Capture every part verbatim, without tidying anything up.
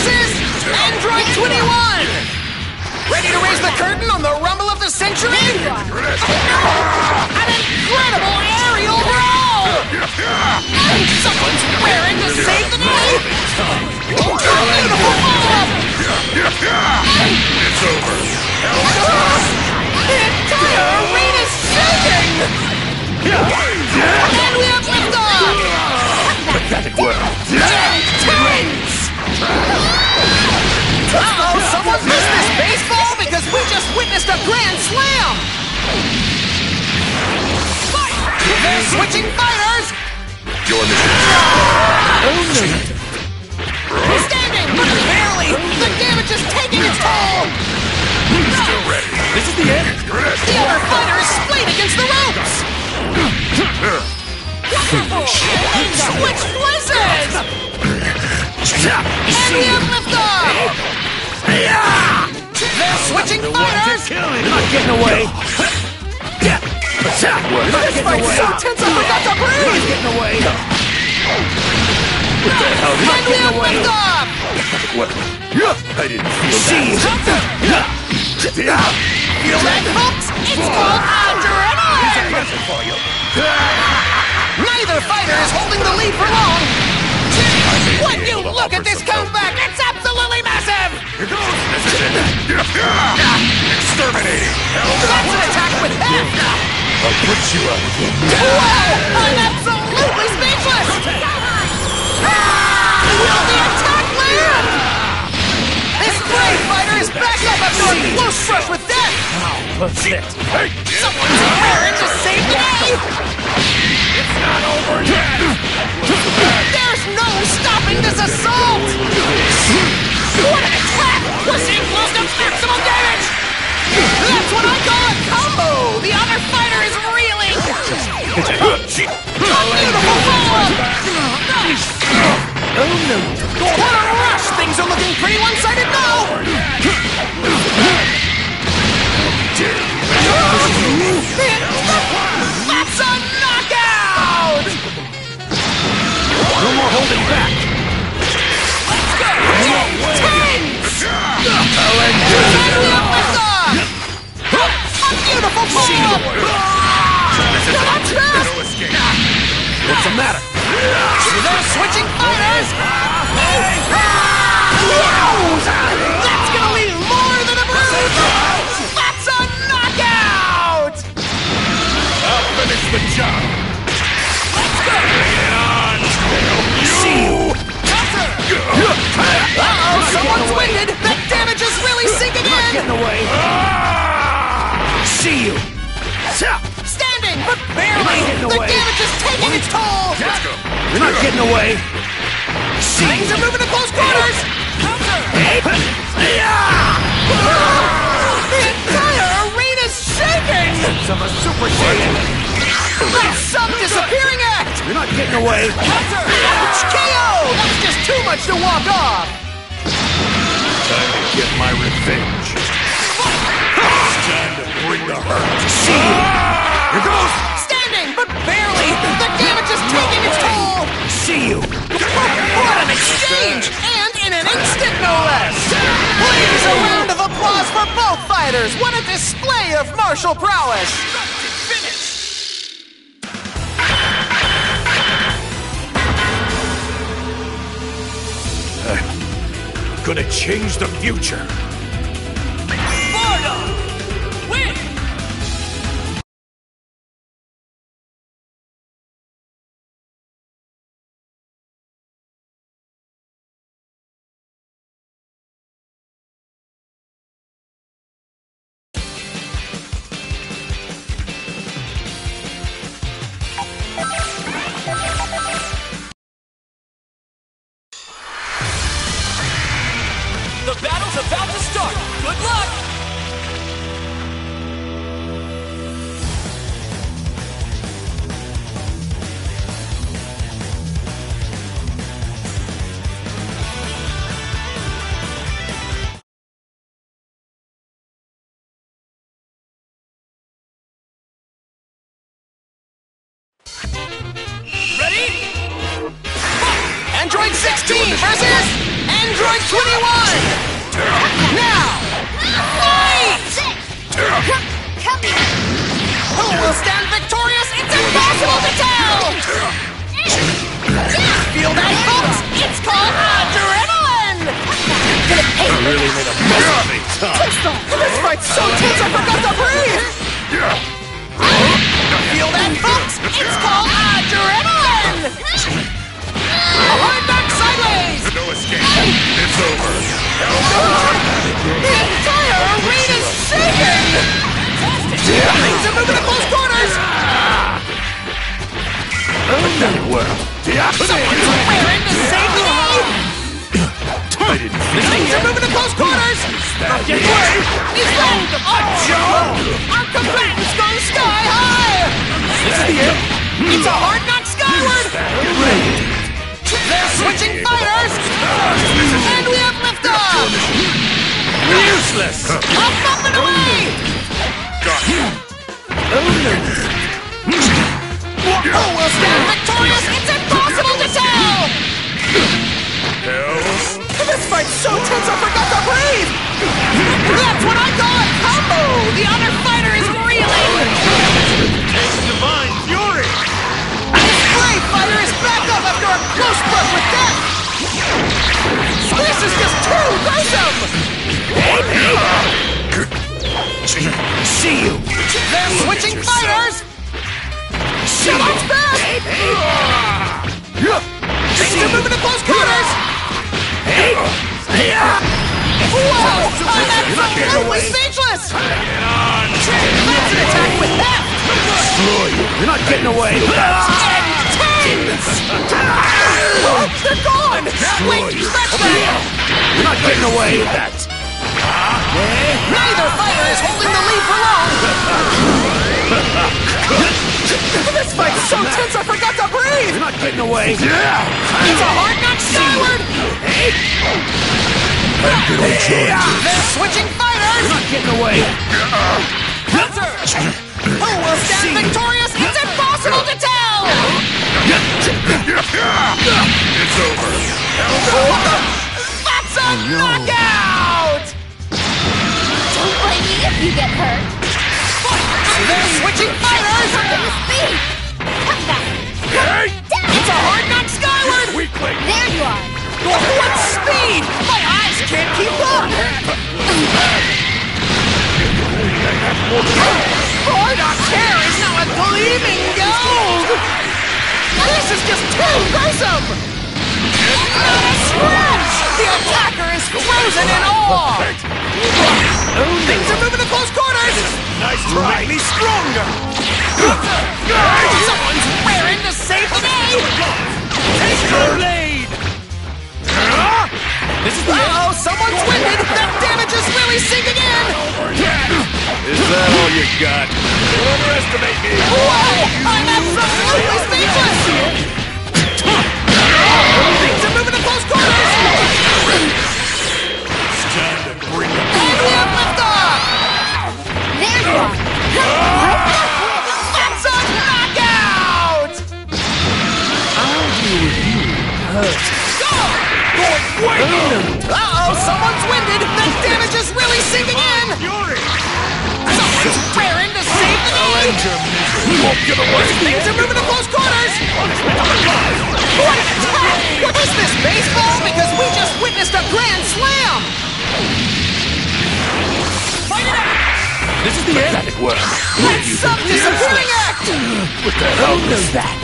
versus Android twenty-one! Ready to raise the curtain on the rumble of the century? An incredible aerial brawl! And someone's raring to save the day! A beautiful follow-up! It's over. The entire arena's shaking! And we have liftoff! Pathetic world. Intense! Uh-oh, someone's missed this baseball because we just witnessed a grand slam! Fight! They're switching fighters! Your mission. Standing, but barely! The damage is taking its toll! Still ready. This is the end. The other fighter is splayed against the ropes! Switch places! And we have liftoff! They're switching fighters! You're not getting away. This fight's so tense I forgot to breathe! You're not getting away. What the hell? You're not And we getting have away. liftoff! What? I didn't feel See. that. Feel that, folks? It's called adrenaline! Present for you. Neither fighter is holding the lead for long! When you look at this comeback, it's absolutely massive! Here goes. This is it. Exterminating. That's an attack with heft! I'll put you up. Whoa! I'm absolutely speechless! Ah! Will the attack land? This brave fighter is back up after a close brush with death! Shit. Hey, Someone's raring to save the day! it's not over yet. There's no stopping this assault! What an attack! We're seeing close to maximum damage! That's what I call a combo! The other fighter is reeling! A beautiful follow-up! Oh no. What a rush! Things are looking pretty one-sided now! That's a knockout! No more holding back. Let's go! Intense! I'll end And we have liftoff! A beautiful follow-up! Not fast! No escape. What's the matter? They're switching fighters! That's gonna leave more than a bruise! That's a knockout! I'll finish the job. Let's go! Bring it on. See you. Uh-oh, someone's winded! That damage is really sinking You're not in! getting away. See you. Standing, but barely! getting The away. damage is taking its toll! Let's go. You're not getting away. See Things you. are moving to close quarters! The entire arena's shaking! Some a super saiyan. That's some disappearing act! You're not getting away. Ouch! K O! That's just too much to walk off! Time to get my revenge. It's time to bring the hurt. See you. Here goes. Standing, but barely! The damage is taking its toll! See you. What an exchange! And in an instant, no less! Please, a round of applause for both fighters! What a display of martial prowess! I'm gonna change the future. Bardock! Win! The battle's about to start! Good luck! Ready? Android sixteen versus Android twenty-one! Now! Fight! Come here! Who will stand victorious? It's impossible to tell! Feel that, folks? It's called adrenaline! I really made a mess of me, Tom. This fight's so tense I forgot to breathe! Feel that, folks? It's called adrenaline! A hard knock sideways! No escape. It's over. The entire arena's shaking! Things are moving to close quarters! Someone's wearing the same name! I didn't think Things are moving to close quarters! that. Get away! Is that a joke? Our combatants go sky high! This is the end. It's a hard knock skyward! They're switching fighters! And we have liftoff! Useless. Up, up, and away! Got it. Who will stand victorious? It's impossible to tell! Hells. This fight's so tense I forgot to breathe! That's what I call a combo! The other fighter is reeling! Takes divine fury. This brave fighter is back up after a close brush with death! This is just too gruesome! See you! They're switching fighters! Someone's back! Things are moving to close quarters! Whoa! I'm absolutely speechless! That's an attack with heft! Destroy you! You're not getting away! Intense! Oh, they're gone! Wait, stretch that! You're not getting away with that! Neither fighter is holding the lead for long! This fight's so tense I forgot to breathe! You're not getting away! It's a hard knock skyward! They're switching fighters! You're not getting away! Counter! Who will stand victorious? It's impossible to tell! It's over. That's a knockout! Don't blame me if you get hurt. They're switching fighters! Speed! Come back! Hey! It's a hard knock skyward! Weakling. There you are! What speed! My eyes can't keep up! Bardock's hair is now a gleaming gold! This is just too gruesome! Not a scratch! The attacker is frozen in awe! Things are moving to close quarters! Nice try. Me stronger! Someone's wearing the same today! Take your blade! This is the Uh-oh, someone's winded! That damage is really sinking in! Is that all you got? Don't underestimate me. Whoa! I'm absolutely speechless! Things are moving to close quarters! It's time to bring it. And we have liftoff! There you are! That's a knockout! I'll deal with you. Hurt. Go! Uh-oh, someone's winded! That damage is really sinking in! Fury. Someone's wearing the same End thing! your misery. You won't get away. Things are moving to close quarters! What an attack! What is this, baseball? Because we just witnessed a grand slam! Fight it out! This is the end. That work. That's some disappointing act! What the hell does that?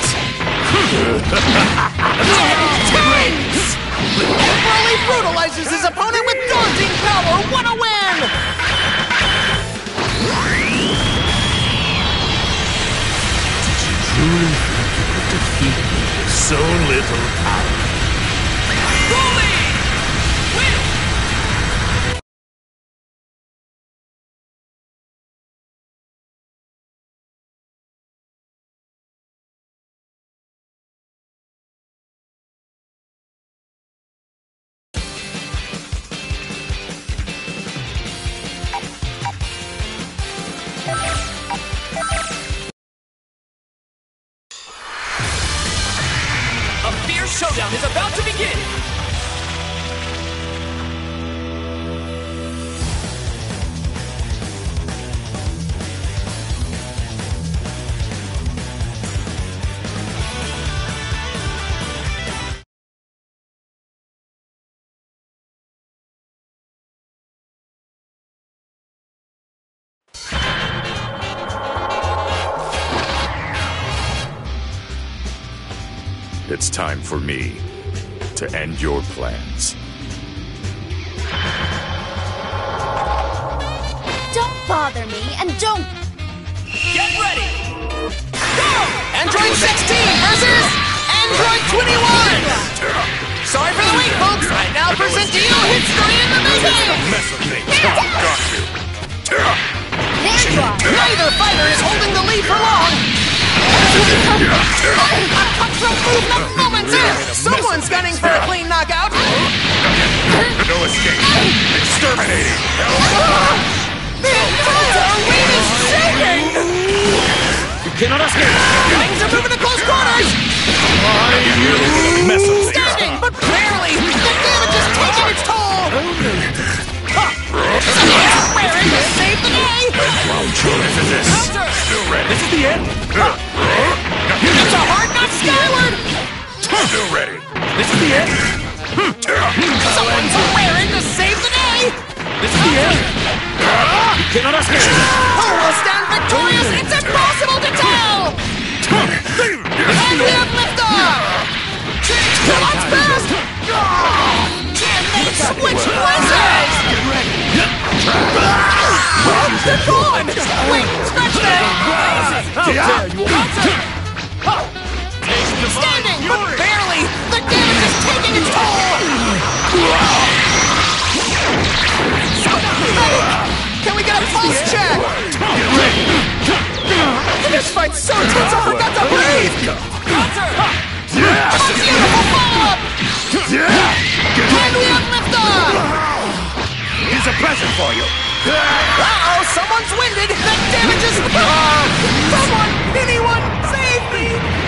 Intense! Broly brutalizes his opponent with daunting power! What a win! Truly think you could defeat me with so little power? Broly! Win! A fierce showdown is about to begin! it's time for me to end your plans. Don't bother me, and don't... Get ready! Go! Android sixteen versus Android twenty-one! Sorry for the wait, folks. I now present to you history in the making! Mess with me. Got you. There you are! Neither fighter is holding the lead for long! A cutthroat move of moments in! Someone's gunning for a clean knockout! No escape. Exterminating. The entire arena is shaking! You cannot escape! Things are moving to close quarters! Mess with me. Standing, but barely! The damage is taking its toll! Someone's raring to save the day! This is it. Still ready. This is the end! It's a hard knock skyward! Still ready. This is the end! Someone's raring to save the day! This is the end! You cannot escape! Who will stand victorious? It's impossible to tell! And we have liftoff! Launch fast! And they switch places! They're gone! Wait, scratch that! How dare you! Standing, but barely! The damage is taking its toll! Can we get a pulse check? This fight's so tense I forgot to breathe! A beautiful follow-up! And we have liftoff! Here's a present for you! Uh-oh, someone's winded! The damage is... Uh, someone! Anyone! Save me!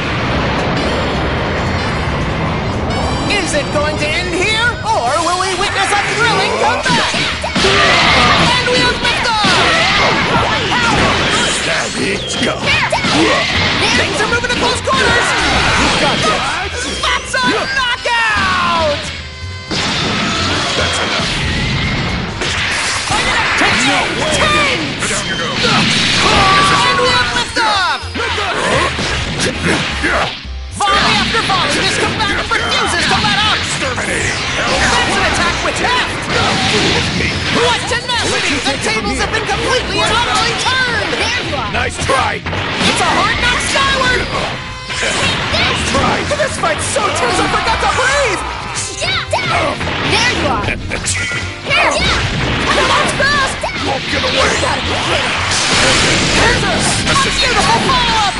Is it going to end here? Or will we witness a thrilling comeback? And we have liftoff! Let's go. Things are moving to close quarters! That's a knockout! That's enough. No way! Down you go. And we have liftoff! Volley after volley, this combatant refuses to let up! Exterminating. That's an attack with heft! What tenacity! The tables have been completely and utterly turned! There you are! Nice try. It's a hard knock skyward! Nice try. This fight's so tense I forgot to breathe! There you are! Come on, fast! Won't get away. There's a beautiful follow-up!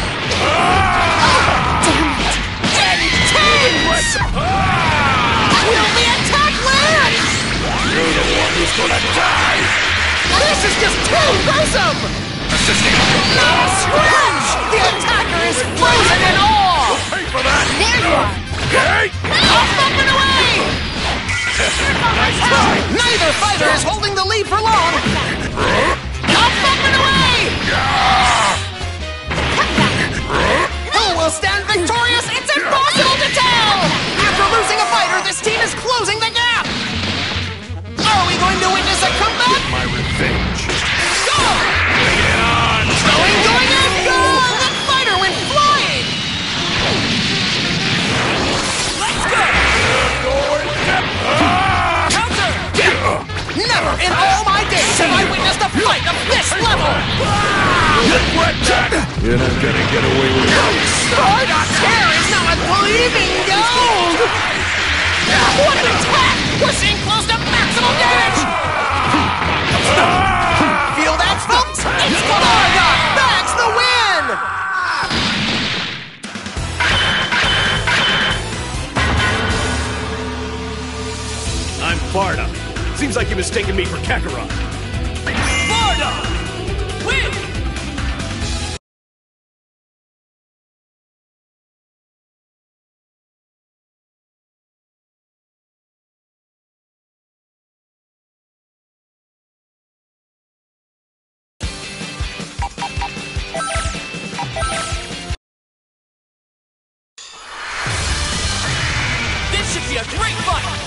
Intense! Will the attack land? You're the one who's gonna die. This is just too gruesome! Assisting. Not a scratch! The attacker is frozen in awe! Pay for that. There you are! Okay. Off up and away! Nice try. Neither fighter is holding the lead for long! Up up and away! Who will stand victorious? It's impossible to tell! After losing a fighter, this team is closing the gap! Are we going to witness a comeback? My revenge. Go! Going, going, and go! That fighter went flying! Let's go! Counter! Never in all my days have I witnessed a fight of this level! Regret that. You're not gonna get away with it. Bardock's hair is now a gleaming gold! What an attack! We're seeing close to maximum damage! Feel that, folks? It's Bardock! That's the win! I'm Bardock. Seems like you mistaken me for Kakarot. Bardock! Win! This should be a great fight!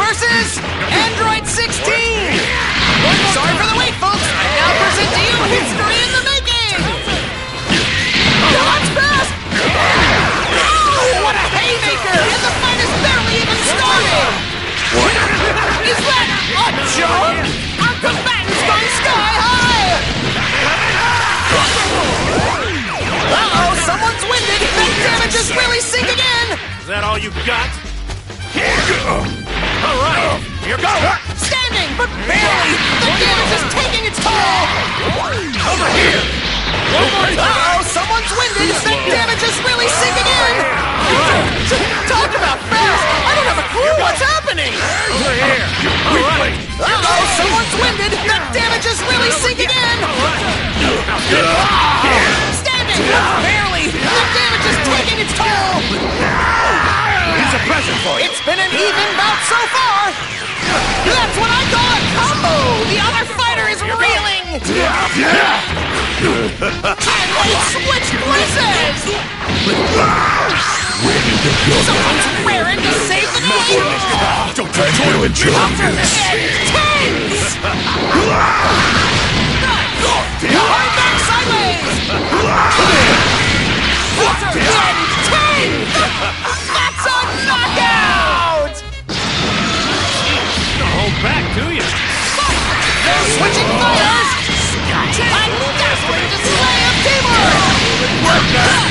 versus Android sixteen! Sorry for the wait, folks! I now present to you history in the making! Dodge pass! Oh, what a haymaker! And the fight is barely even started! Is that a joke? Our combatant's going sky high! Uh-oh, someone's winded! That damage is really sinking in! Is that all you got? All right, here goes! Standing, but barely! The damage is taking its toll! Over here! Uh-oh, someone's winded! That damage is really sinking in! Talk about fast! I don't have a clue what's happening! Over here! All right! Uh-oh, someone's winded! That damage is really sinking in! Standing, but barely! The damage is taking its toll! Here's a present for you! It's been an even bout so far! That's what I call a combo! The other fighter is reeling! And we switch places! Someone's raring to save the day! Don't try to do it, Tense! Hard back sideways! Tense! That's a knockout! Don't hold back, do you? They're switching fires! I'm dazzling display of teamwork!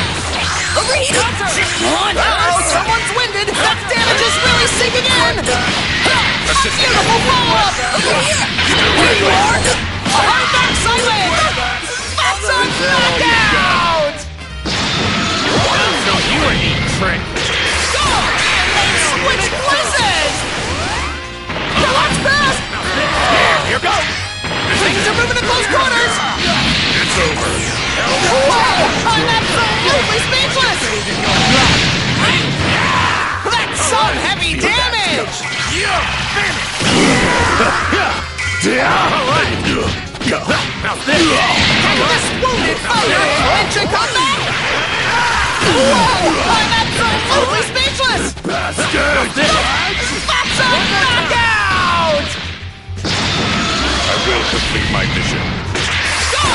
Uh-oh, someone's winded! That damage is really sinking in! Beautiful follow-up! Here you are! Hard back sideways! That's a knockout! That's no you a neat trick. Go! And they switch places! Watch fast! Here goes! Things are moving to close quarters! It's over. Whoa! I'm absolutely speechless! That's some heavy damage! You're finished! All right! Now this! Can this wounded fighter clinch a comeback? Whoa! I'm absolutely speechless! Bastard! That's a knockout! I will complete my mission. Go!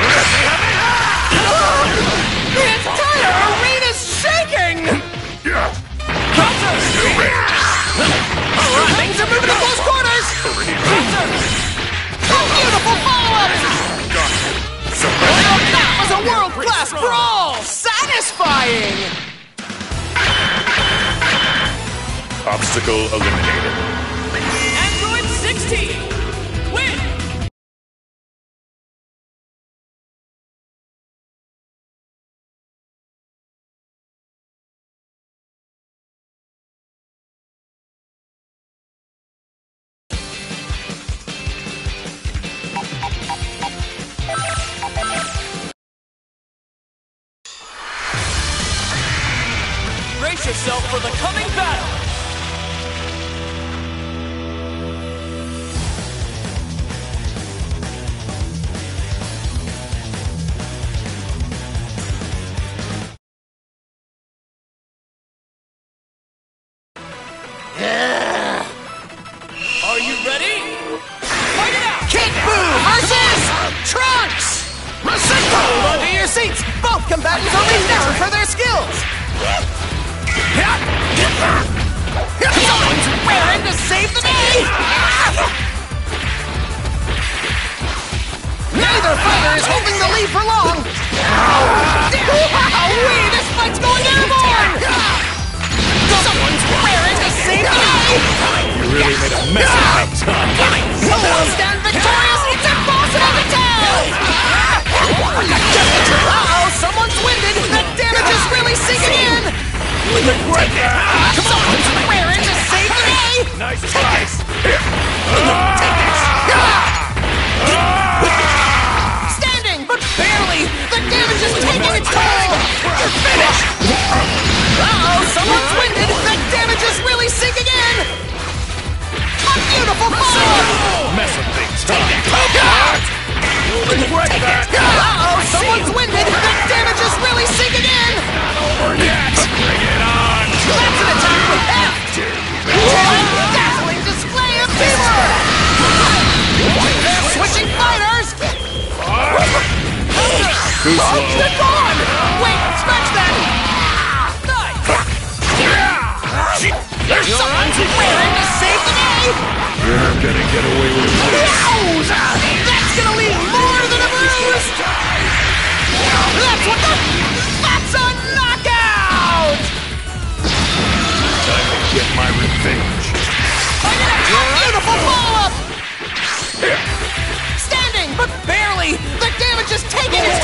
The entire arena's shaking! Counter! Alright, things are moving to close quarters! Counter! A beautiful follow-up! Well, that was a world-class brawl! Satisfying! Obstacle eliminated. Android sixteen! Win! Brace yourself for the coming battle! Are you ready? Fight it out! Kid Boo versus Trunks! Hold on to your seats! Both combatants are renowned for their skills! Someone's raring to save the day! Neither fighter is holding the lead for long! Wowee! This fight's going airborne! Someone's raring to save the day! You really made a mess of that time. Who will stand victorious? It's impossible to tell! Uh-oh, someone's winded! That damage is really sinking in! Someone's raring to save the day! Nice try! Standing, but barely! The damage is taking its toll! You're finished! Uh-oh, someone's winded! That damage is really sinking in! A beautiful fall! Mess of things, time!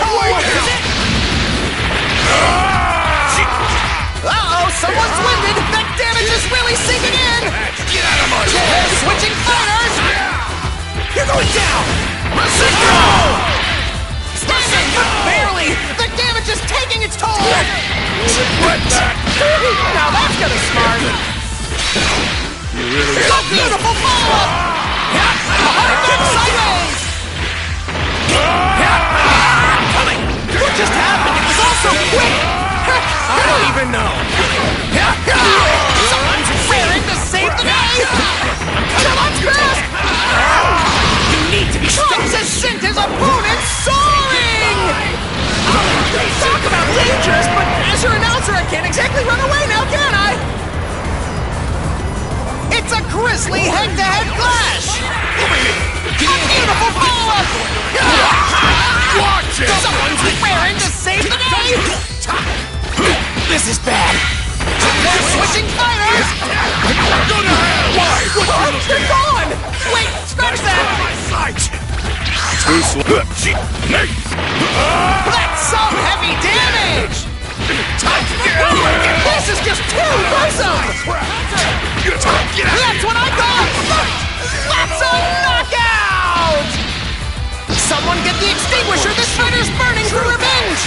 Uh-oh, someone's winded! That damage is really sinking in! Get out of my way! They're switching fighters! You're going down! Masingo! Standing, but barely! The damage is taking its toll! What that? Now that's gonna smart! You really A beautiful follow-up! A hard kick sideways! Coming! What just happened? It was all so quick! I don't even know. Someone's raring to save the day! Someone's fast! You need to be Trunks has sent his opponent soaring! Talk about dangerous, but as your announcer, I can't exactly run away now, can I? It's a grisly head-to-head clash! A beautiful follow-up! watch it! Someone's raring to save the day! This is bad. They're switching fighters! Go to hell! Why? What Oh, you they're gone! Wait, scratch that! my sight! Too slow. That's some heavy damage! This is just too gruesome! That's what I call That's a knockout! Someone get the extinguisher! This fighter's burning for revenge!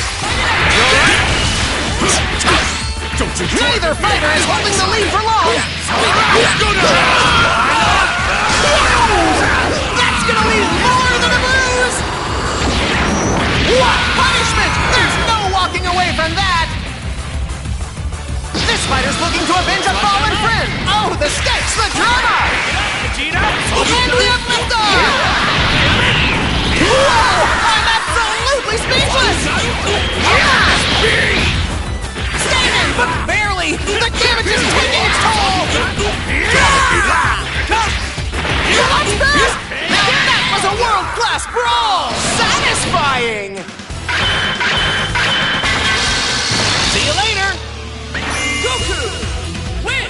Don't you Neither fighter is holding the lead for long! go to hell! That's gonna leave more than a bruise! What punishment! There's no walking away from that! This fighter's looking to avenge a fallen friend! Oh, the stakes, the drama! And we have liftoff! Whoa! I'm absolutely speechless! Standing, but barely! The damage is taking its toll! What's this? Now that was a world-class brawl! Satisfying! See you later! Goku! Win!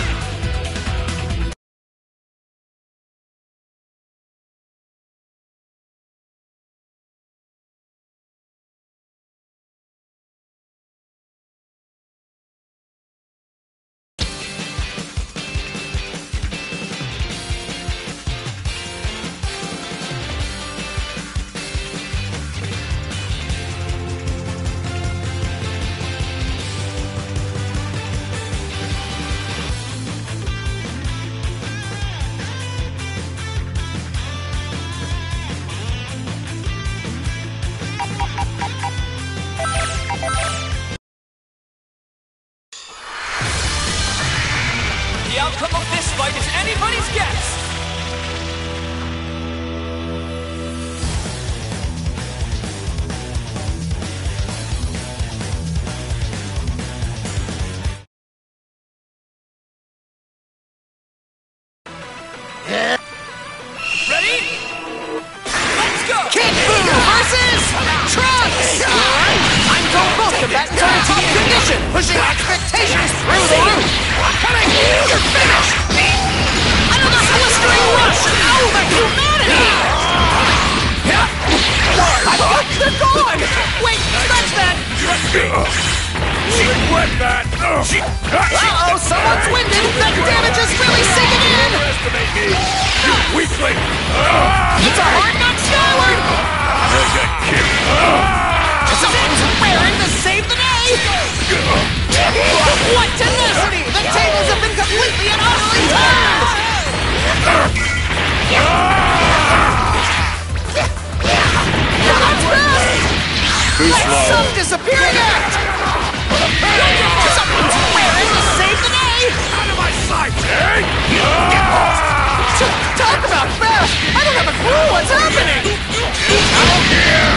The outcome of this fight is anybody's guess! Ready? Let's go! Kid Buu versus Trunks! I'm told both combatants are in top condition, pushing expectations through the roof! Coming! You're finished! Another blistering rush! Oh, the humanity! What? They're gone! Wait, scratch that! What that? Uh-oh, someone's winded! That damage is really sinking in! Underestimate me! You weakling! It's a hard knock skyward! I got kicked! Someone's raring to save the day! What tenacity! The tables have been completely and utterly turned! That's best! That's some disappearing act! Someone's raring to save the day! Out of my sight, eh? Talk about fast! I don't have a clue what's happening! Out here!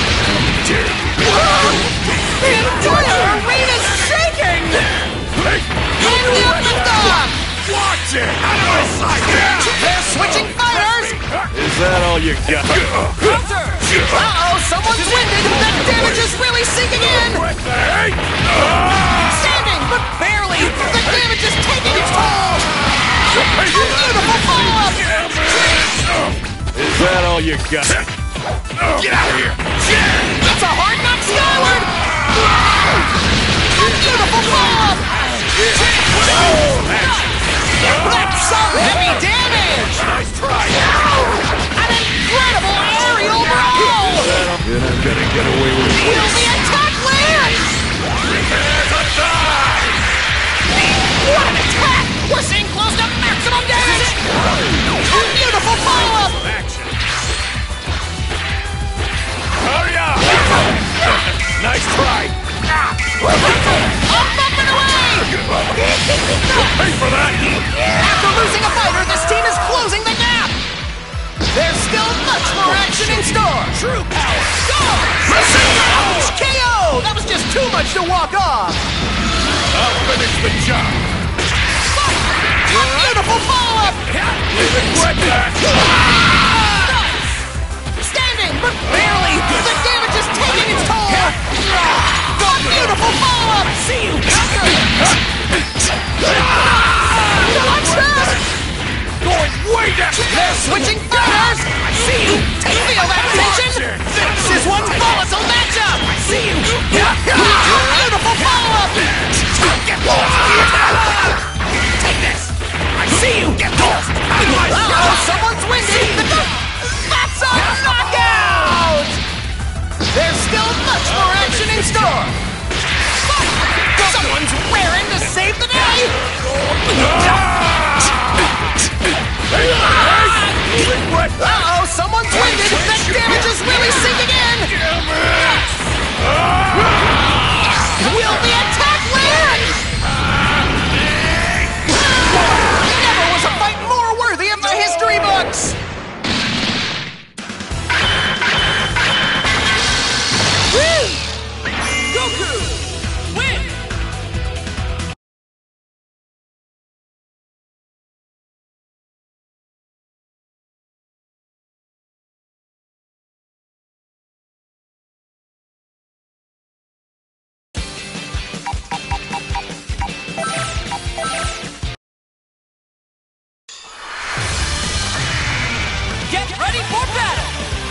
The entire arena's shaking! And we have liftoff! Watch it! Out of my sight! They're switching fighters! Is that all you got? Counter! Uh-oh, someone's winded! That damage is really sinking in! Standing, but barely! The damage is taking its toll! A beautiful follow-up! Is that all you got? Get out of here! It's a hard knock skyward! A beautiful follow-up! That's some heavy damage! Nice try! An incredible aerial roll! You're not gonna get away with it. Will the attack land? What an attack! We're seeing close to maximum damage! A beautiful follow-up! Action! Hurry up! Nice try! Up, up, and away! Pay for that! After losing a fighter, this team is closing the gap! There's still much more action in store! True power! Go! Ouch! K O! That was just too much to walk off! I'll finish the job! A beautiful follow-up! We regret that! Standing, but barely! The damage is taking its toll! A beautiful follow-up! See you! Going way down! They're switching fighters! I see you! Feel that tension? This is one volatile matchup! I see you! Beautiful follow-up! Get lost! Take this! I see you! Get lost! Uh-oh, someone's winded! That's a knockout! There's still much more action in store! Someone's raring to save the day! Uh-oh, someone's winded! That damage is really sinking in! Will the attack land? Never was a fight more worthy of the history books! Woo! Goku! Win! Get ready for battle!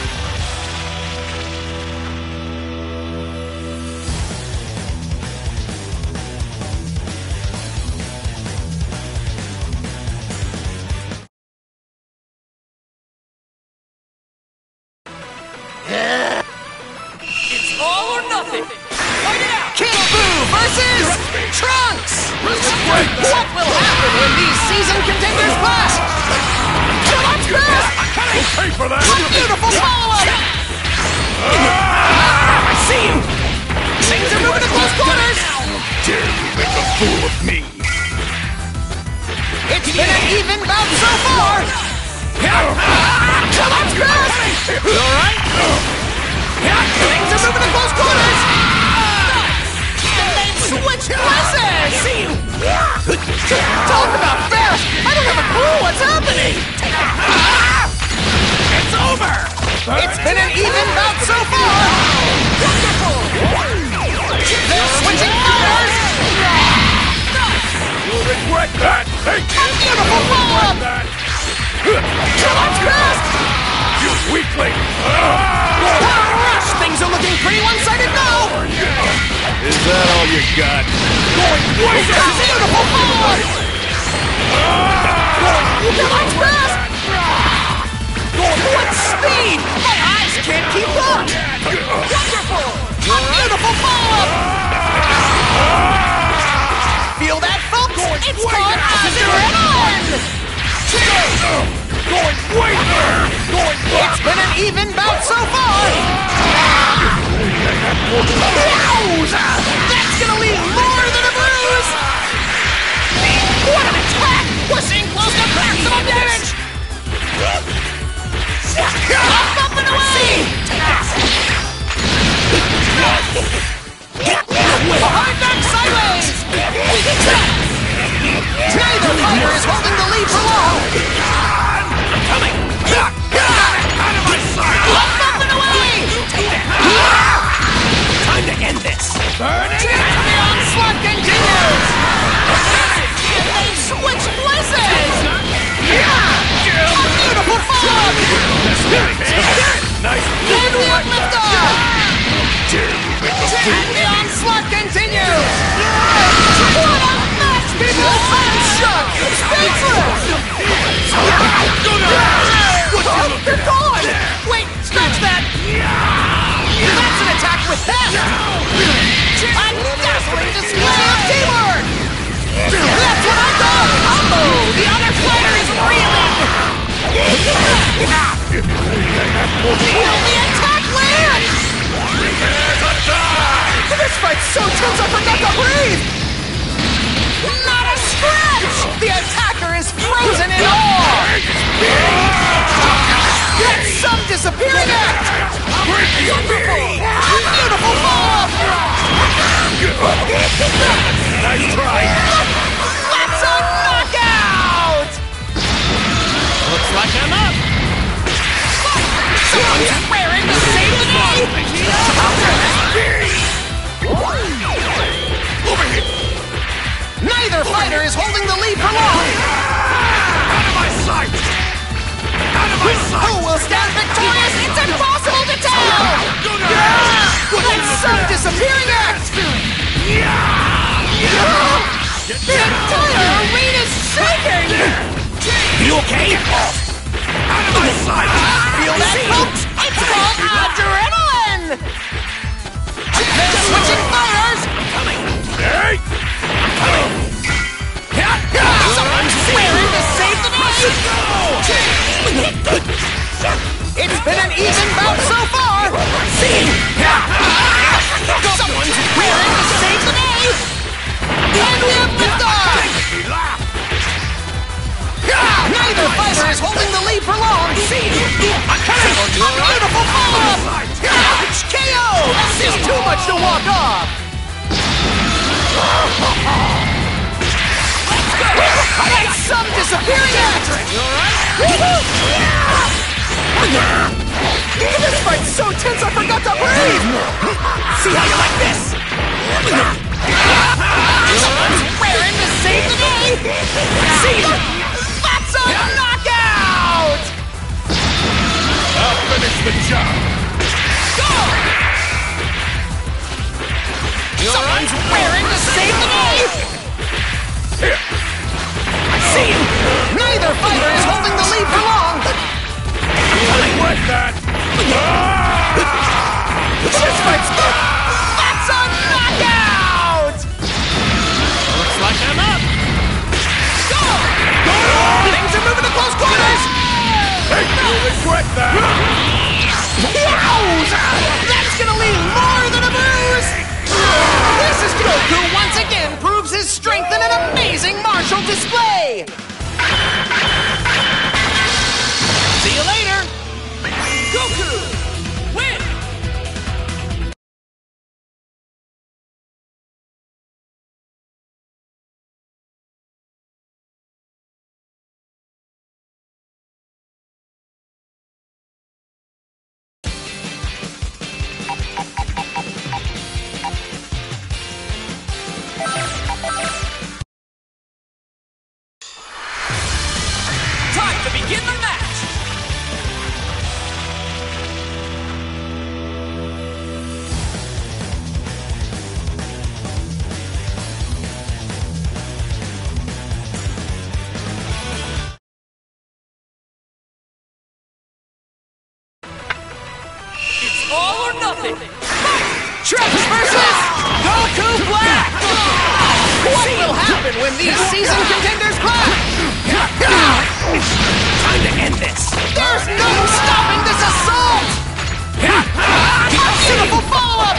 It's all or nothing! Fight it out! King Boo versus Trunks! What will happen when these season contenders clash? Come on, Chris! Pay for that! Beautiful follow-up! I see you! Things are moving to close quarters! Dare you make a fool of me? It's been an even bout so far! Come on, Chris! You alright? Things are moving to close quarters! And they've switched places! See you! Talk about fast! I don't have a clue what's happening! It's over! It's been an even bout so far! Wonderful! They're switching fighters! You'll regret that! Thank you! Beautiful follow-up! Come on, Chris! You weakling! What a rush! Things are looking pretty one-sided now! Is that all you got? Going way down! Beautiful follow-up! Come on, Chris! What speed! My eyes can't keep up! Wonderful! A beautiful follow-up! Feel that, folks? It's called adrenaline! Going way there! Going It's been an even bout so far! Wowza! That's gonna leave more than a bruise! What an attack! We're seeing close to maximum damage! Up, up, and away! Behind that sideways! Neither fighter is holding the lead for long! I'm coming! Out of my sight! Up, up, and away! Time to end this! Burn it! The onslaught continues! And they've switched places! A beautiful follow-up! Nice! And we have liftoff! dare you make a fool And of the me? onslaught continues! What a match, people! I'm shook! Speechless! Oh, they're gone! Wait, scratch that! That's an attack with heft! A dazzling display of teamwork! That's what I call a combo! The other player is reeling! Will the attack land? This fight's so tense I forgot to breathe! Not a scratch! The attacker is frozen in awe! That's some disappearing act! Wonderful! Beautiful ball! Nice try! That's a knockout! Looks like I'm up! Someone's swearing to save the day! Over here! Neither fighter is holding the lead for long! Out of my sight! Out of my sight! Who will stand victorious? It's impossible to tell! That's some disappearing act! The entire arena's shaking! You okay? Out of my sight! Feel that, folks? It's called adrenaline! They're switching fighters! Hey! Someone's swearing to save the day! It's been an even bout so far! See! Someone's swearing to save the day! And we have liftoff! Neither fighter is holding the lead for long! See! Beautiful follow-up! Ouch! K O! This is too much to walk off! That's some disappearing act! This fight's so tense I forgot to breathe! See how you like this? Someone's swearing to save the day! See? That's a knockout! I'll finish the job! Go! Someone's swearing to save the day! I see him! Neither fighter is holding the lead for long! Like that! This fight's good! That's a knockout! Looks like I'm up! Go! Things are moving to close quarters! Hey, you'll regret that! Yowza! That's gonna leave more than a bruise! This is Goku once again proves his strength in an amazing martial display! See you later! Goku! Win! Time to begin the match! It's all or nothing! Trunks versus Goku Black! What will happen when these season contenders clash? Time to end this! There's no stopping this assault! A beautiful follow-up!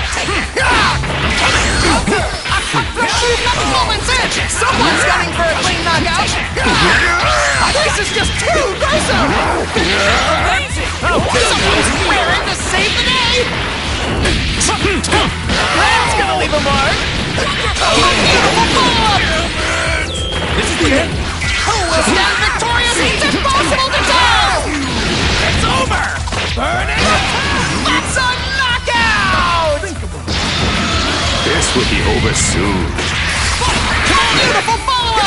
A cutthroat move at the moment's edge! Someone's gunning for a clean knockout! This is just too gruesome! Amazing! Someone's swearing to save the day! That's gonna leave a mark! Beautiful follow-up! This is the end! Who will stand victorious? It's impossible to tell! It's over! Burn it! That's a knockout! This will be over soon. Beautiful follow-up!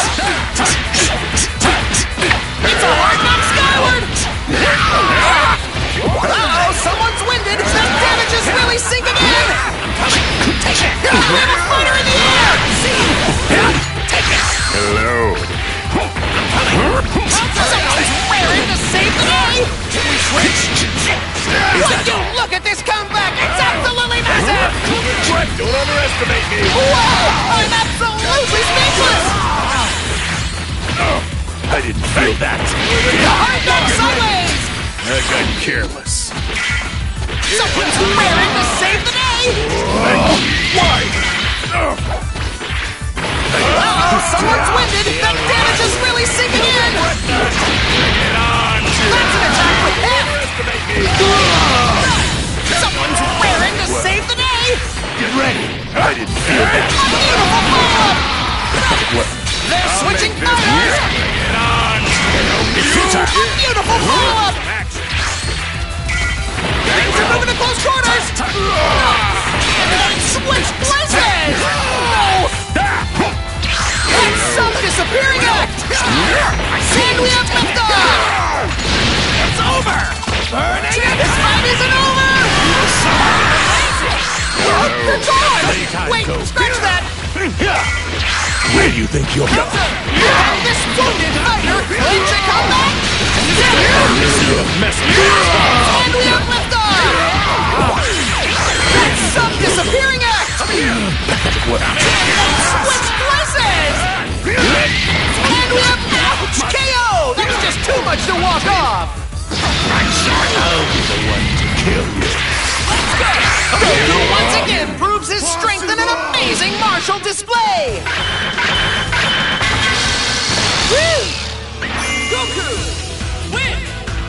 It's a hard knock skyward! Uh-oh, someone's winded! That damage is really sinking in! feel that? Hard back sideways! I got careless. Someone's raring to save the day! Why? Uh-oh, someone's winded! That damage is really sinking in! That's an attack with heft! Someone's raring to save the day! Get ready! I didn't feel that. A beautiful follow-up! They're switching fighters! A beautiful follow-up! Things are moving to close quarters! And then switch places! That's some disappearing act! And we have liftoff! It's over! Burning it! This fight isn't over! Oh, they're gone! Wait, scratch that! Where do you think you're going? And this wounded fighter leads a comeback! You're a mess. And we have liftoff! That's some disappearing act! What? Switch places! And we have ouch! K O! That's just too much to walk off! I'll be the one to kill you. Goku once again proves his strength in an amazing martial display! Woo! Goku! Win!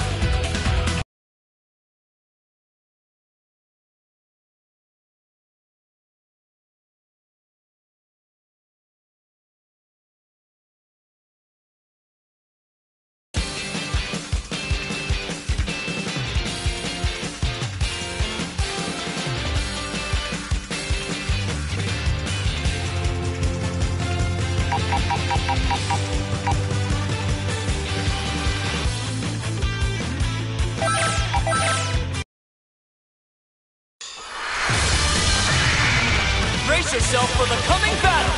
Brace yourself for the coming battle!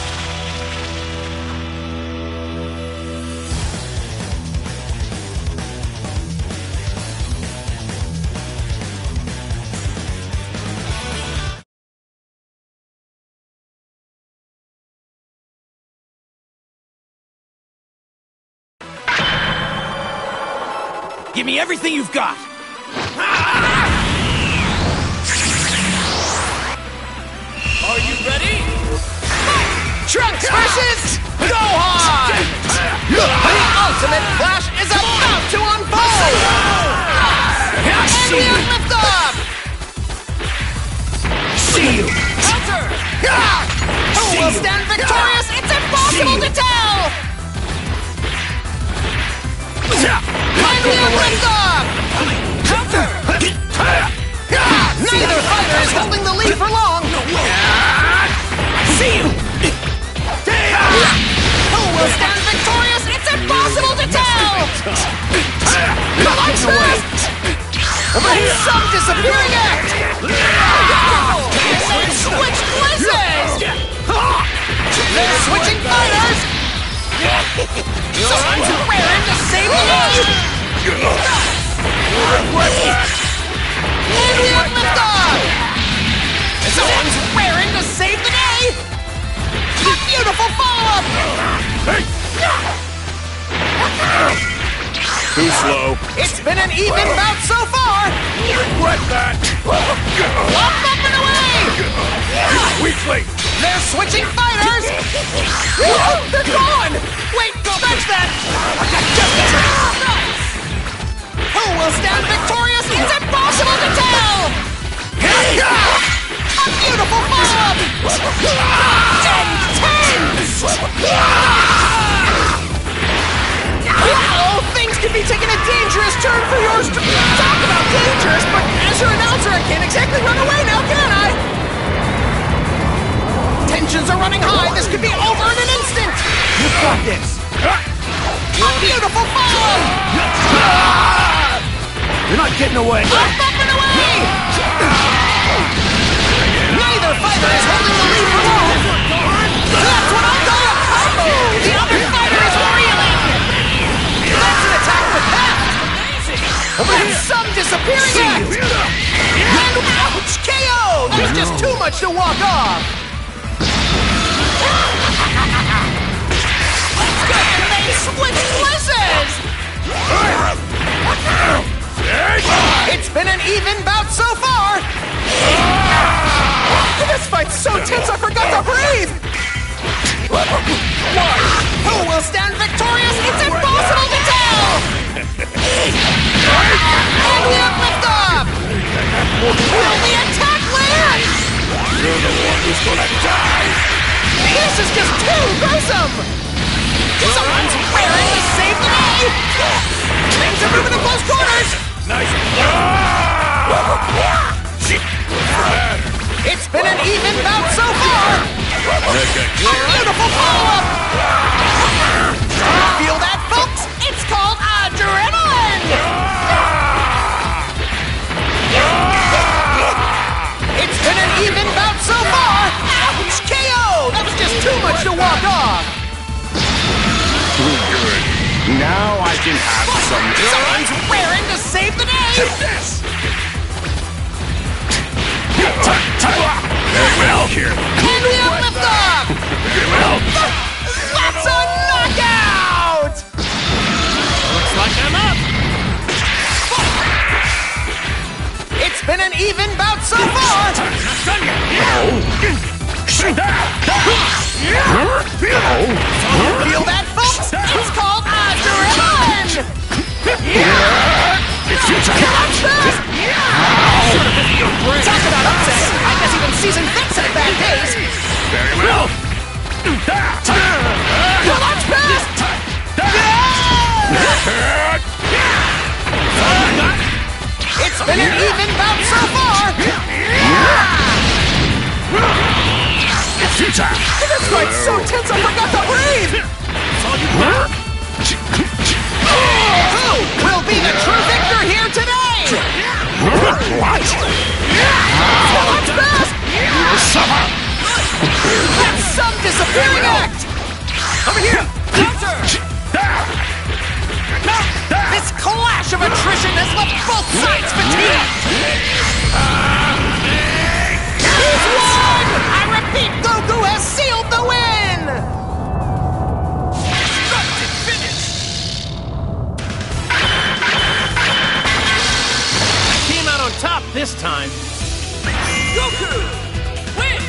Give me everything you've got! Are you ready? Trunks versus Gohan! The ultimate clash is about to unfold! And we have liftoff! See you! Counter! Who will stand victorious? It's impossible to tell! And we have liftoff! Counter! Neither fighter is holding the lead for long! See you! Who will stand victorious? It's impossible to tell! The lights fast! And some disappearing act! They switch places! They're switching fighters! Someone's raring to save the day! And we have liftoff! Someone's raring to save the day! A beautiful follow-up! Too slow. It's been an even bout so far! Regret that. Up, up, and away! Weakling. They're switching fighters! Whoa, they're gone! Wait, scratch that! Who will stand victorious? It's impossible to tell! A beautiful follow-up! Intense! Uh-oh, things could be taking a dangerous turn for yours to talk about dangerous, but as your announcer, I can't exactly run away now, can I? Tensions are running high. This could be over in an instant. You've got this. A beautiful follow-up! You're not getting away. Up, up, and away! Neither fighter is holding the lead for long. That's what I call a combo. The other fighter is reeling. That's an attack with heft. That's some disappearing act. And ouch! K O. That's just too much to walk off. And they switch places. It's been an even bout so far! This fight's so tense I forgot to breathe! Who will stand victorious? It's impossible to tell! And we have liftoff! Will the attack land? You're the one who's gonna die! This is just too gruesome! Someone's raring to save the day! Things are moving to close quarters! Nice! It's been an even bout so far! Beautiful follow-up! Feel that, folks? It's called adrenaline! It's been an even bout so far! Ouch! K O! That was just too much to walk off! Good. Now I can have some... Someone's raring to save the day! Take this! Well, here. And we have liftoff! Well, That's a knockout! Looks like I'm up! It's been an even bout so far! Feel that, folks? It's called adrenaline! it's your time. Talk about upset! I guess even season vets have bad days! Very well. Launch pass! It's been an even bout so far! It's your time. This fight's so tense I forgot to breathe! Who will be the true victor here today? What? Launch pass! You'll suffer. That's some disappearing act! Over here. Counter! This clash of attrition has left both sides fatigued! He's won! I repeat, Goku has sealed the win! Start to finish! I came out on top this time. Goku! Win!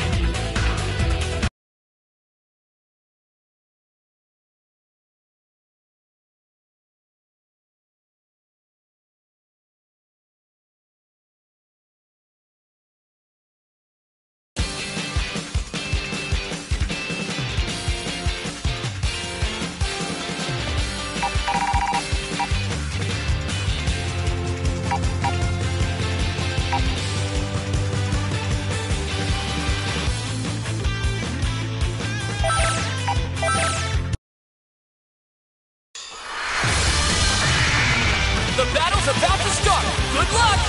The battle's about to start! Good luck!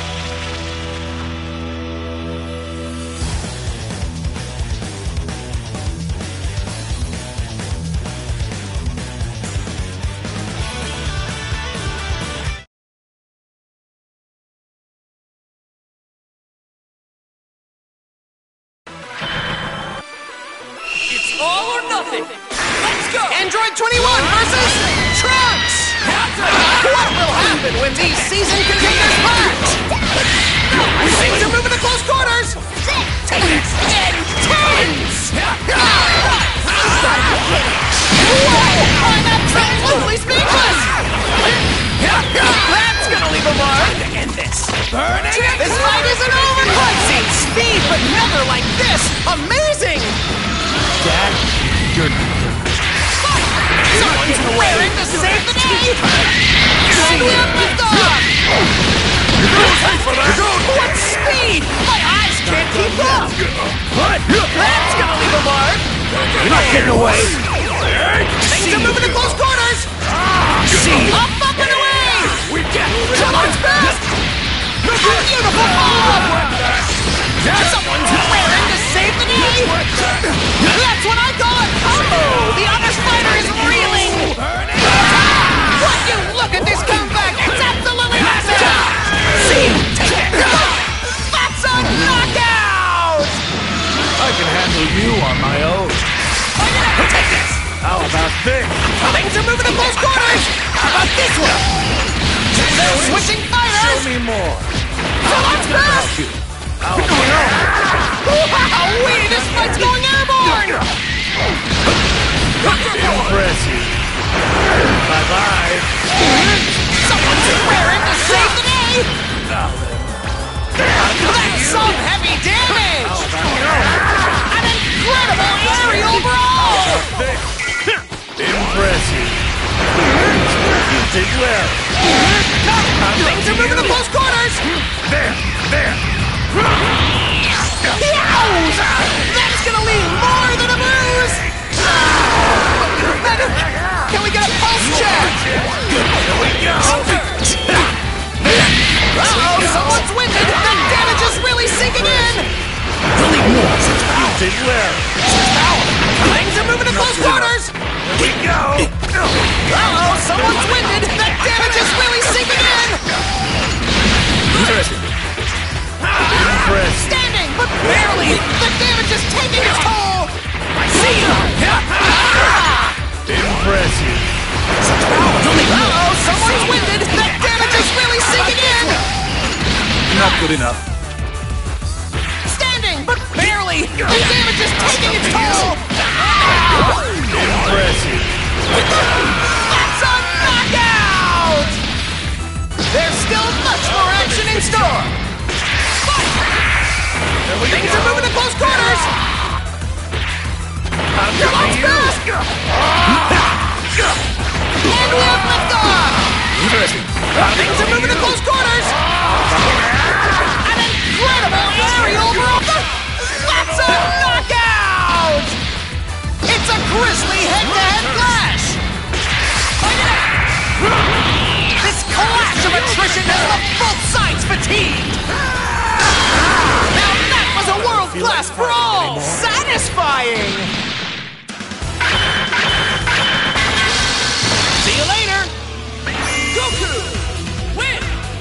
It's all or nothing! Let's go! Android twenty-one versus Trunks! What will happen when these season contenders match? Things are moving to close quarters! Tense! Intense! Whoa! I'm absolutely speechless! That's gonna leave a mark! To end this! Burn it! This fight isn't over quite! Seen speed, but never like this! Amazing! Dad, you're... Someone's raring to save the day! And we have liftoff! What speed! My eyes can't keep up! What? That's gonna leave a mark! You're not getting away! Things are moving to close quarters! See? Up, up, and away! We get... Someone's best! Beautiful follow-up! Someone's raring to save the day! That's what I call a combo! The other fighter is reeling! Would you look at this comeback? It's absolutely massive! See? That's a knockout! I can handle you on my own. Take this! How about this? Things are moving to close quarters! How about this one? They're switching fighters! Show me more. So let's pass! I'll be on. Wow-wee, this fight's going airborne! Impressive. Bye-bye. Someone's raring to save the day! That's some heavy damage! An incredible aerial brawl! Impressive. You did well. Things are moving to close quarters! There, there. Yowza! That's gonna leave more than a bruise! Medic, can we get a pulse check? Here we go. Uh-oh, someone's winded! That damage is really sinking in! You did well. Things are moving to close quarters! Here we go. Uh-oh, someone's winded! That damage is really sinking in! Impressive. Impressive. Standing, but barely! The damage is taking its toll! I see you! Impressive. Uh-oh, someone's winded! That damage is really sinking in! Not good enough. Standing, but barely! The damage is taking its toll! Impressive. That's a knockout! There's still much more action in store! Things are moving to close quarters! Come on, fast! And we have liftoff! Impressive. Things are moving to close quarters! An incredible aerial brawl! That's a knockout! It's a grisly head-to-head clash! This clash of attrition has left both sides fatigued! Now that was a world-class brawl! Satisfying! See you later! Goku! Win!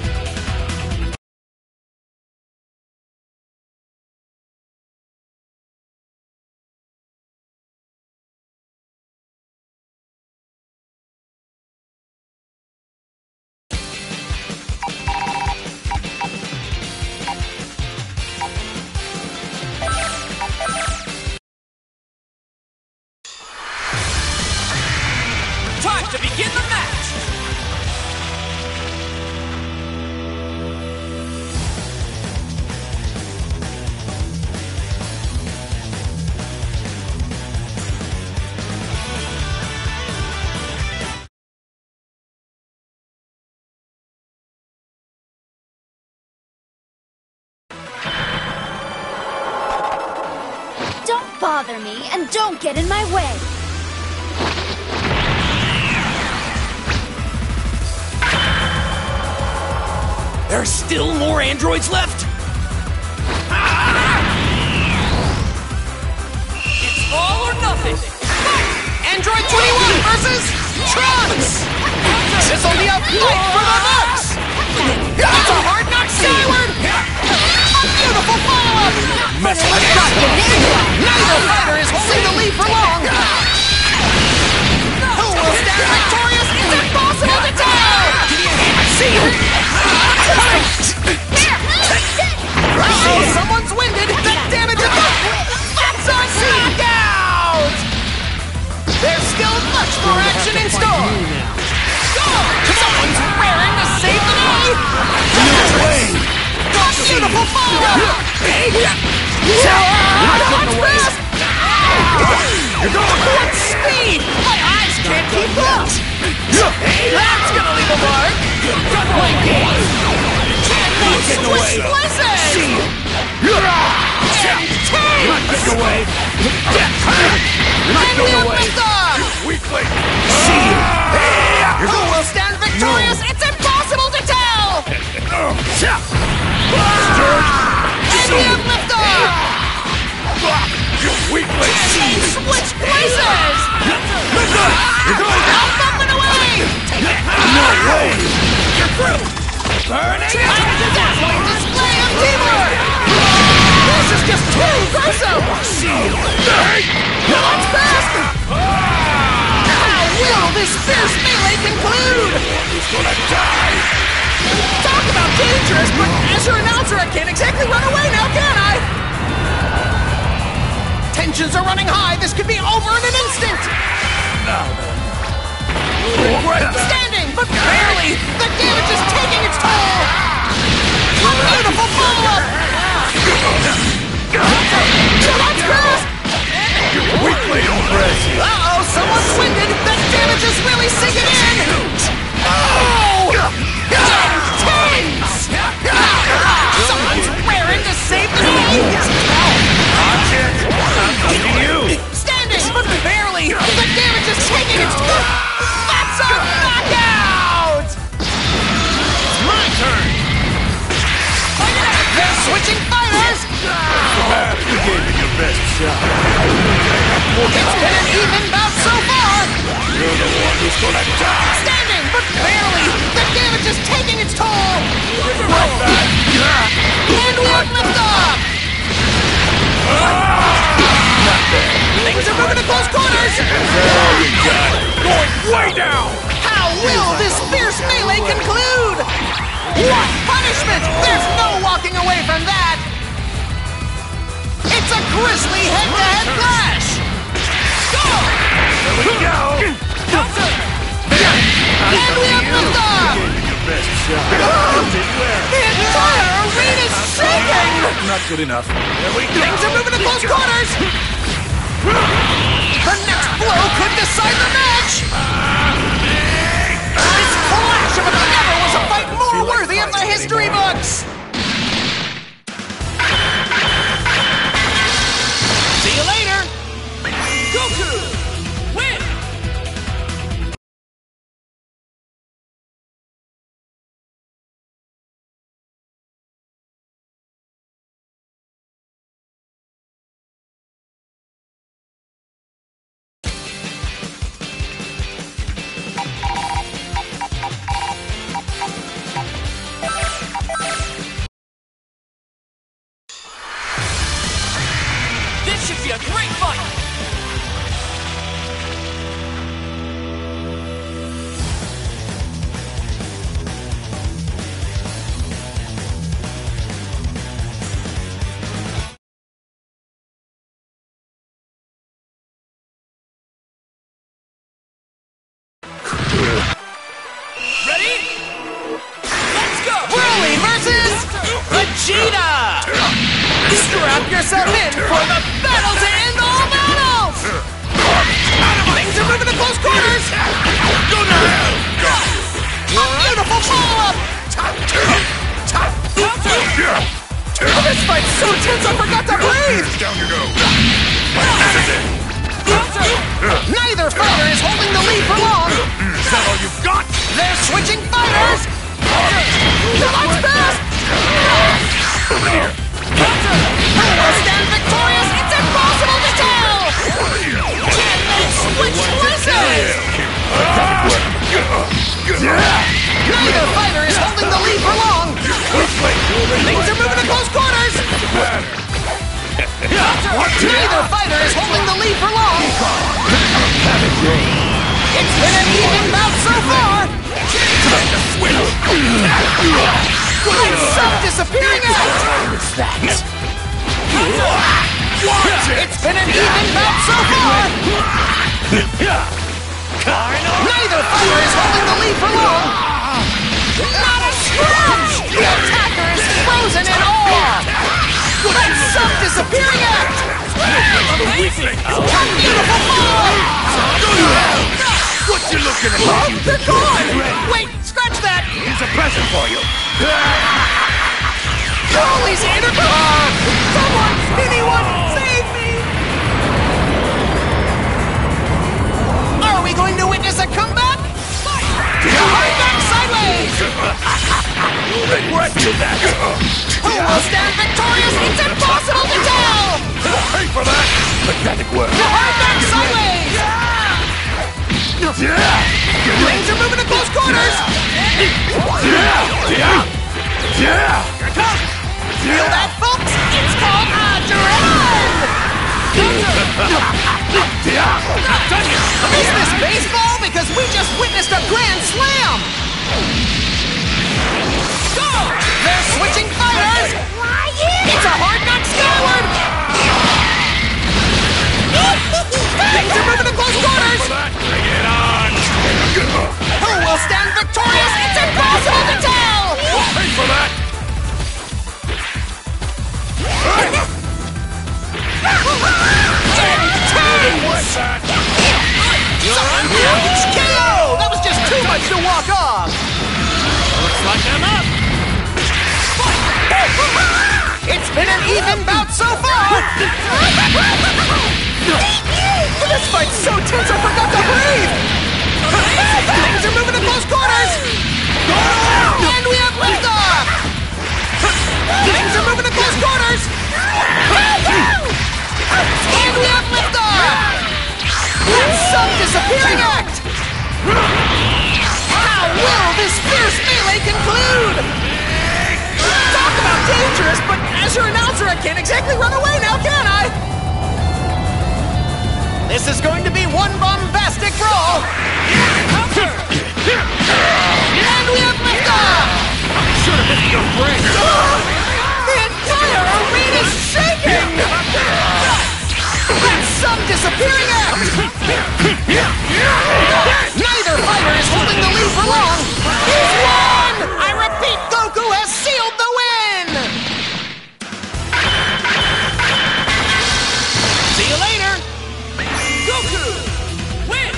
Time to begin the match! Don't bother me, and don't get in my way. There's still more androids left? It's all or nothing! Android twenty-one versus Trunks! This'll be a fight for the books! It's a hard knock skyward! A beautiful follow-up! Mess with I've got you! Neither fighter is holding the lead for long! Who will stand victorious? It's impossible to tell! I see you! Uh-oh, someone's winded! That damage is up! That's a knockout! There's still much more action in store! Go! Someone's raring to save the day! No way. A beautiful follow-up! Dodge fast! You're going. What speed! My eyes can't keep up! That's gonna leave a mark! Good play, game! Getting away. Switch places! See you. And two! You're not getting away. You're not And we getting have away. liftoff! Weakling. See you. You're Who going. will stand victorious? It's impossible to tell! And we have liftoff! You weakling. And they switch places! You're going. I'm bumping away! No way. You're through! Burning it! A dazzling display of teamwork! This is just too gruesome! See you. Let's fast! How will this fierce Tensions are running high. This could be over in an instant. Now then. Standing, but barely. The damage is taking its toll. A beautiful follow-up. That's fast. Weakly impressive. Uh-oh, someone's winded. That damage is really sinking in. Oh! Intense! Someone's raring to save the day. Watch it. I'm coming you. Standing, but barely. The damage is taking its toll. That's a knockout! It's my turn! They're switching fighters! You gave me your best shot. It's been an even bout so far! You're the one who's gonna die. Standing, but barely! The damage is taking its toll! And we have liftoff! Things are moving to close quarters! Going way down. How will this fierce melee conclude? What punishment? There's no walking away from that! It's a grisly head-to-head clash! Go! There we go. Counter! And we have liftoff! Your best shot. The entire arena's shaking! Not good enough. There we go. Things are moving to close quarters! The next blow could decide the match! This clash of it never was a fight more worthy of the history books! See you later! Goku! Win! This should be a great fight! Ready? Let's go! Broly versus Vegeta! Strap yourself in for the battle to end all battles! Things are moving to close quarters! Go now! A beautiful follow-up! This fight's so tense I forgot to breathe! Down you go. Neither fighter is holding the lead for long! Is that all you've got? They're switching fighters! That's fast! Over here. Who will stand victorious? It's impossible to tell! Can they switch places? Neither fighter is holding the lead for long! Things are moving to close quarters! Neither fighter is holding the lead for long! It's been an even bout so far! It's some disappearing act! What's that? It's been an even bout so far! Neither fighter is holding the lead for long! Not a scratch! The attacker is frozen in awe! That's some disappearing act! Amazing! A beautiful fall! What you looking at? Oh, they're gone! Wait, scratch that! Here's a present for you. Holy's intercom! Someone! Anyone! Save me! Are we going to witness a comeback? Right back sideways! Regret you that. Who will stand victorious? It's impossible to tell! Pay for that. Pathetic work. Right back sideways! Things are moving to close quarters! Feel that, folks? It's called adrenaline! Is this baseball? Because we just witnessed a grand slam! Go! They're switching fighters! It's a hard knock skyward! much to walk off! Looks like I'm up! It's been an even bout so far! This fight's so tense I forgot to breathe! Things are moving to close quarters! And we have liftoff! Things are moving to close quarters! And we have liftoff! That's some disappearing act! How will this fierce melee conclude? Talk about dangerous, but as your announcer, I can't exactly run away now, can I? This is going to be one bombastic brawl! And we have liftoff! Should have hit your brakes! The entire arena's shaking! That's some disappearing act! Neither fighter is holding the lead for long! He's won! I repeat, Goku has sealed the win! See you later! Goku! Win!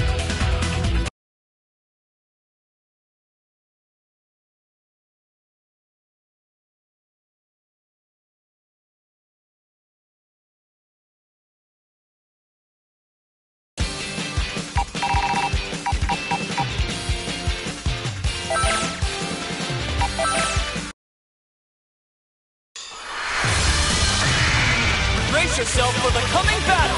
Brace yourself for the coming battle!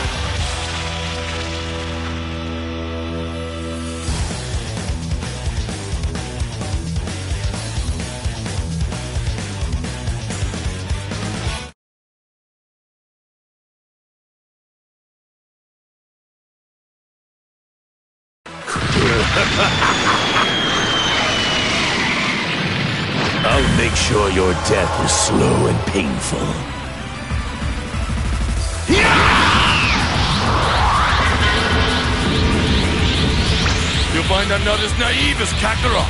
I'll make sure your death is slow and painful. You'll find I'm not as naive as Kakarot.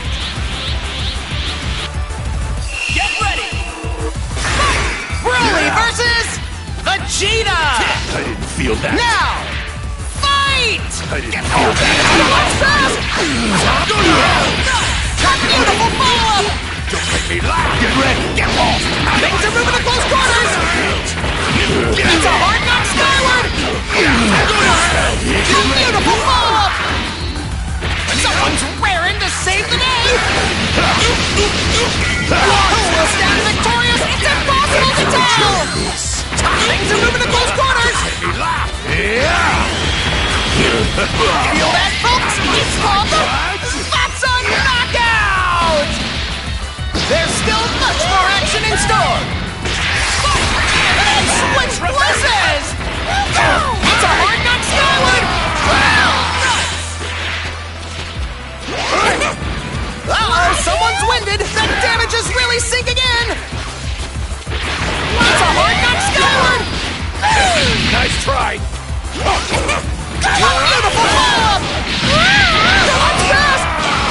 Get ready! Broly versus Vegeta! I didn't feel that. Now, fight! I didn't feel that. What's fast? That beautiful follow-up! Don't make me laugh. Get ready. Get lost. Things are moving to close quarters! It's a hard knock skyward! Beautiful follow-up! Someone's raring to save the day! Who will stand victorious? It's impossible to tell! Things are moving to close quarters! Feel that, folks? It's called the... That's a knockout! There's still much more action in store! And switch places! It's a hard knock skyward! Uh-oh, someone's winded! That damage is really sinking in! It's a hard knock skyward! Nice try. A beautiful follow-up! That's fast!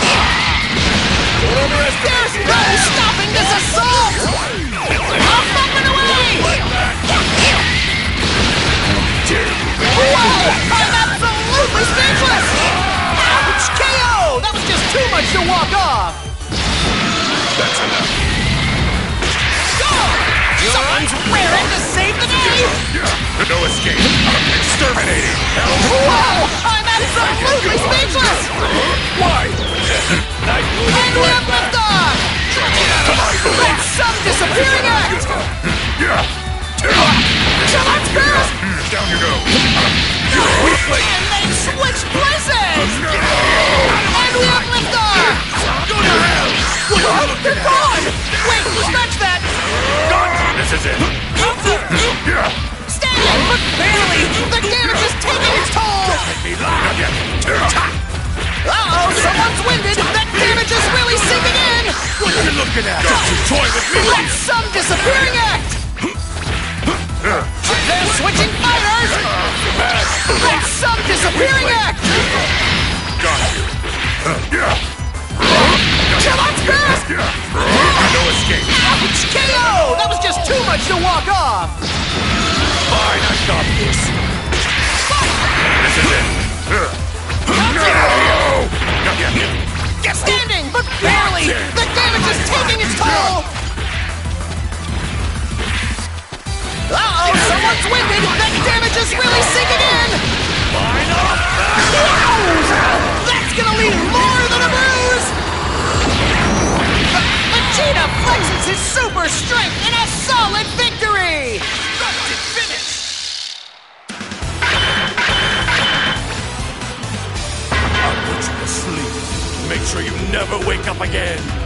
There's no stopping this assault! I'm bumping away! Whoa! I'm absolutely speechless! Ouch! K O! That was just too much to walk off! That's enough. Go! Someone's raring to save the day! No escape. Exterminating. Whoa! I'm absolutely speechless! Why? And we have liftoff! That's some disappearing act! That's fast! Down you go. And they switch places! And we have liftoff! Go to hell. What? They're gone! Wait, scratch that! This is it. Stay! But barely! The damage is taking its toll! Uh-oh, someone's winded! That damage is really sinking in! What are you looking at? Don't you toy with me! That's some disappearing act! They're switching fighters! That's some disappearing act! Got you. That's fast! No escape. Ouch! K O! That was just too much to walk off! Fine, I got this. This is it. Standing, but barely! The damage is taking its toll! Uh-oh, someone's winded! That damage is really sinking in! Wowza! That's gonna leave more than a bruise! Vegeta flexes his super strength in a solid victory! Finish! I'll put you to sleep. Make sure you never wake up again.